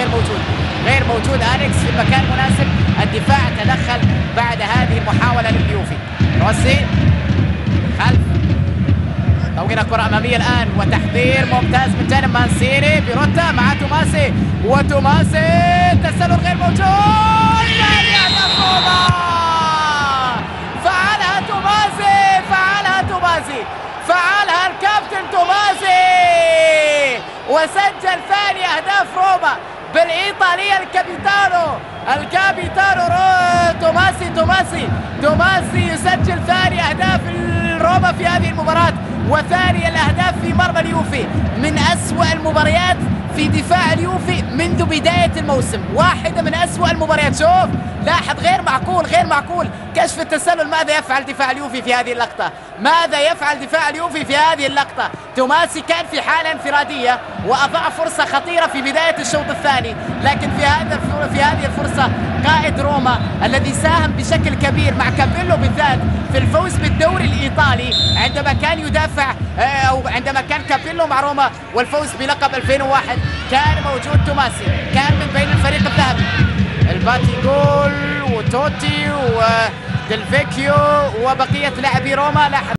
غير موجود، غير موجود أليكس في المكان المناسب. الدفاع تدخل بعد هذه المحاولة لليوفي. روسي خلف توقينا الكرة أمامية الآن، وتحضير ممتاز من جانب مانسيني. بيروتا مع توماسي، وتوماسي تسلل غير موجود. فعلها توماسي، فعلها توماسي، فعلها الكابتن توماسي، وسجل ثاني أهداف روما بالإيطالية. الكابيتانو توماسي يسجل ثاني أهداف روما في هذه المباراة، وثاني الأهداف في مرمى اليوفي. من أسوأ المباريات في دفاع اليوفي منذ بداية الموسم، واحدة من أسوأ المباريات. شوف لاحظ، غير معقول، غير معقول. كشف التسلل، ماذا يفعل دفاع اليوفي في هذه اللقطة؟ ماذا يفعل دفاع اليوفي في هذه اللقطة؟ توماسي كان في حالة انفرادية وأضاع فرصة خطيرة في بداية الشوط الثاني، لكن في هذه الفرصة قائد روما الذي ساهم بشكل كبير مع كابيلو بالذات في الفوز بالدوري الإيطالي عندما كان يدافع، أو عندما كان كابيلو مع روما والفوز بلقب 2001، كان موجود توماسي، كان من بين الفريق الذهبي. الباتي جول وتوتي ودلفيكيو وبقية لاعبي روما.